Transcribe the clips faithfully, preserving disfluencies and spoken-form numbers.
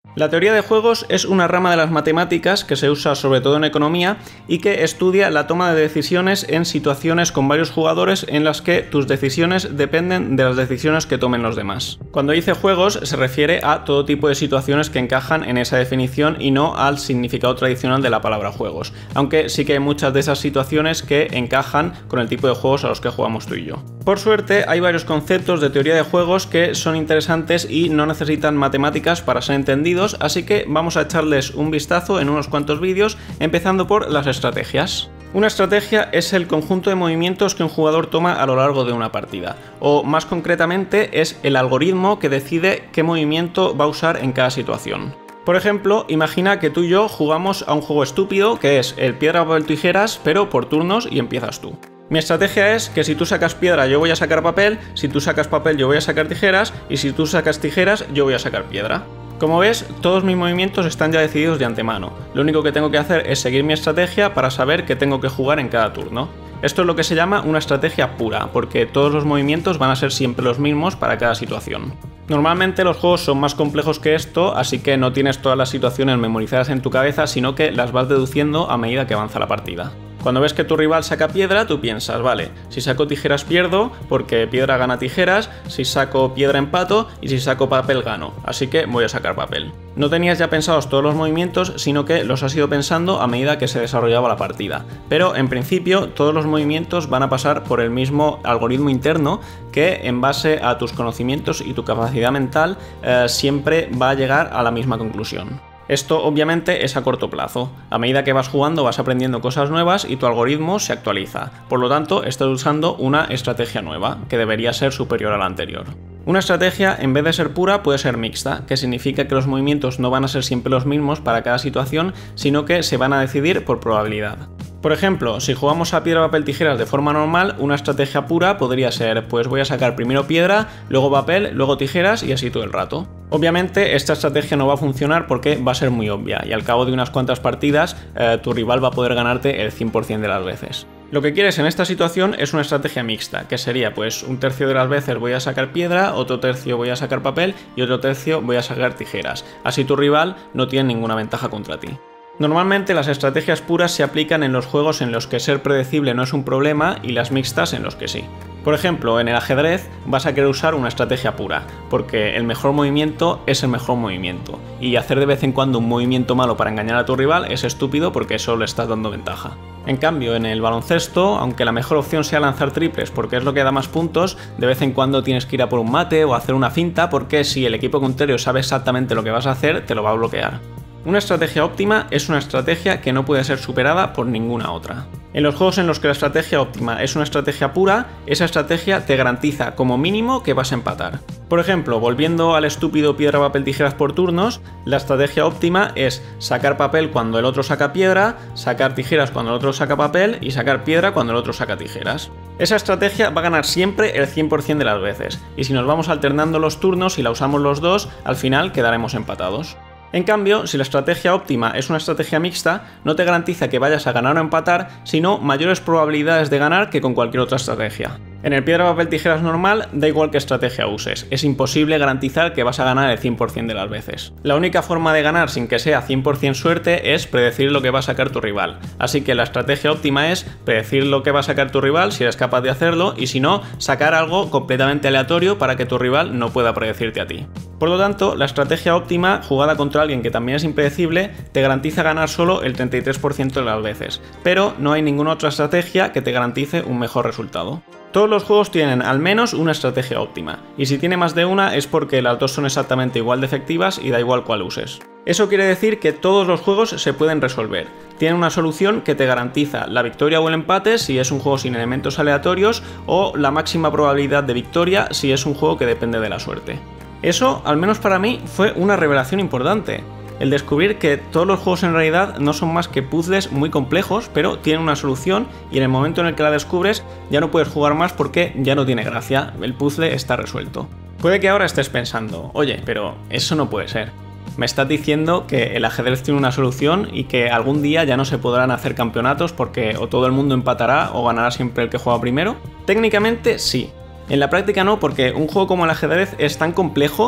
La teoría de juegos es una rama de las matemáticas que se usa sobre todo en economía y que estudia la toma de decisiones en situaciones con varios jugadores en las que tus decisiones dependen de las decisiones que tomen los demás. Cuando dice juegos se refiere a todo tipo de situaciones que encajan en esa definición y no al significado tradicional de la palabra juegos, aunque sí que hay muchas de esas situaciones que encajan con el tipo de juegos a los que jugamos tú y yo. Por suerte hay varios conceptos de teoría de juegos que son interesantes y no necesitan matemáticas para ser entendidos, así que vamos a echarles un vistazo en unos cuantos vídeos, empezando por las estrategias. Una estrategia es el conjunto de movimientos que un jugador toma a lo largo de una partida, o más concretamente es el algoritmo que decide qué movimiento va a usar en cada situación. Por ejemplo, imagina que tú y yo jugamos a un juego estúpido que es el piedra, papel, tijeras, pero por turnos y empiezas tú. Mi estrategia es que si tú sacas piedra yo voy a sacar papel, si tú sacas papel yo voy a sacar tijeras y si tú sacas tijeras yo voy a sacar piedra. Como ves, todos mis movimientos están ya decididos de antemano. Lo único que tengo que hacer es seguir mi estrategia para saber qué tengo que jugar en cada turno. Esto es lo que se llama una estrategia pura, porque todos los movimientos van a ser siempre los mismos para cada situación. Normalmente los juegos son más complejos que esto, así que no tienes todas las situaciones memorizadas en tu cabeza, sino que las vas deduciendo a medida que avanza la partida. Cuando ves que tu rival saca piedra, tú piensas, vale, si saco tijeras pierdo, porque piedra gana tijeras, si saco piedra empato y si saco papel gano, así que voy a sacar papel. No tenías ya pensados todos los movimientos, sino que los has ido pensando a medida que se desarrollaba la partida. Pero en principio todos los movimientos van a pasar por el mismo algoritmo interno que en base a tus conocimientos y tu capacidad mental eh, siempre va a llegar a la misma conclusión. Esto obviamente es a corto plazo. A medida que vas jugando vas aprendiendo cosas nuevas y tu algoritmo se actualiza. Por lo tanto, estás usando una estrategia nueva, que debería ser superior a la anterior. Una estrategia, en vez de ser pura, puede ser mixta, que significa que los movimientos no van a ser siempre los mismos para cada situación, sino que se van a decidir por probabilidad. Por ejemplo, si jugamos a piedra, papel, tijeras de forma normal, una estrategia pura podría ser, pues voy a sacar primero piedra, luego papel, luego tijeras y así todo el rato. Obviamente esta estrategia no va a funcionar porque va a ser muy obvia y al cabo de unas cuantas partidas eh, tu rival va a poder ganarte el cien por cien de las veces. Lo que quieres en esta situación es una estrategia mixta, que sería pues un tercio de las veces voy a sacar piedra, otro tercio voy a sacar papel y otro tercio voy a sacar tijeras. Así tu rival no tiene ninguna ventaja contra ti. Normalmente las estrategias puras se aplican en los juegos en los que ser predecible no es un problema y las mixtas en los que sí. Por ejemplo, en el ajedrez vas a querer usar una estrategia pura, porque el mejor movimiento es el mejor movimiento, y hacer de vez en cuando un movimiento malo para engañar a tu rival es estúpido porque eso le estás dando ventaja. En cambio, en el baloncesto, aunque la mejor opción sea lanzar triples porque es lo que da más puntos, de vez en cuando tienes que ir a por un mate o hacer una finta porque si el equipo contrario sabe exactamente lo que vas a hacer, te lo va a bloquear. Una estrategia óptima es una estrategia que no puede ser superada por ninguna otra. En los juegos en los que la estrategia óptima es una estrategia pura, esa estrategia te garantiza como mínimo que vas a empatar. Por ejemplo, volviendo al estúpido piedra, papel, tijeras por turnos, la estrategia óptima es sacar papel cuando el otro saca piedra, sacar tijeras cuando el otro saca papel y sacar piedra cuando el otro saca tijeras. Esa estrategia va a ganar siempre el cien por cien de las veces, y si nos vamos alternando los turnos y la usamos los dos, al final quedaremos empatados. En cambio, si la estrategia óptima es una estrategia mixta, no te garantiza que vayas a ganar o empatar, sino mayores probabilidades de ganar que con cualquier otra estrategia. En el piedra, papel, tijeras normal, da igual qué estrategia uses, es imposible garantizar que vas a ganar el cien por cien de las veces. La única forma de ganar sin que sea cien por cien suerte es predecir lo que va a sacar tu rival, así que la estrategia óptima es predecir lo que va a sacar tu rival si eres capaz de hacerlo y si no, sacar algo completamente aleatorio para que tu rival no pueda predecirte a ti. Por lo tanto, la estrategia óptima, jugada contra alguien que también es impredecible, te garantiza ganar solo el treinta y tres por ciento de las veces, pero no hay ninguna otra estrategia que te garantice un mejor resultado. Todos los juegos tienen al menos una estrategia óptima, y si tiene más de una es porque las dos son exactamente igual de efectivas y da igual cuál uses. Eso quiere decir que todos los juegos se pueden resolver. Tienen una solución que te garantiza la victoria o el empate si es un juego sin elementos aleatorios o la máxima probabilidad de victoria si es un juego que depende de la suerte. Eso, al menos para mí, fue una revelación importante. El descubrir que todos los juegos en realidad no son más que puzzles muy complejos, pero tienen una solución y en el momento en el que la descubres ya no puedes jugar más porque ya no tiene gracia, el puzzle está resuelto. Puede que ahora estés pensando, oye, pero eso no puede ser. ¿Me estás diciendo que el ajedrez tiene una solución y que algún día ya no se podrán hacer campeonatos porque o todo el mundo empatará o ganará siempre el que juega primero? Técnicamente sí. En la práctica no, porque un juego como el ajedrez es tan complejo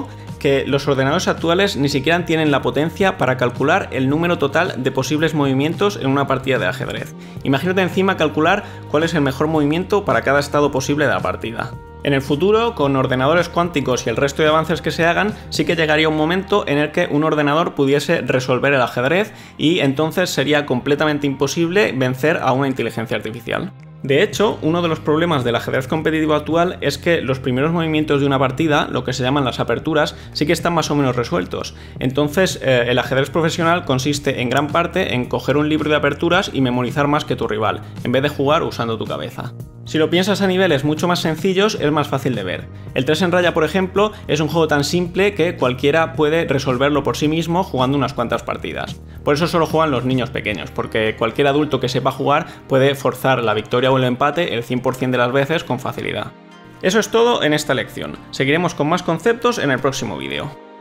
que los ordenadores actuales ni siquiera tienen la potencia para calcular el número total de posibles movimientos en una partida de ajedrez. Imagínate encima calcular cuál es el mejor movimiento para cada estado posible de la partida. En el futuro, con ordenadores cuánticos y el resto de avances que se hagan, sí que llegaría un momento en el que un ordenador pudiese resolver el ajedrez y entonces sería completamente imposible vencer a una inteligencia artificial. De hecho, uno de los problemas del ajedrez competitivo actual es que los primeros movimientos de una partida, lo que se llaman las aperturas, sí que están más o menos resueltos. Entonces, eh, el ajedrez profesional consiste en gran parte en coger un libro de aperturas y memorizar más que tu rival, en vez de jugar usando tu cabeza. Si lo piensas a niveles mucho más sencillos, es más fácil de ver. El tres en raya, por ejemplo, es un juego tan simple que cualquiera puede resolverlo por sí mismo jugando unas cuantas partidas. Por eso solo juegan los niños pequeños, porque cualquier adulto que sepa jugar puede forzar la victoria o el empate el cien por cien de las veces con facilidad. Eso es todo en esta lección. Seguiremos con más conceptos en el próximo vídeo.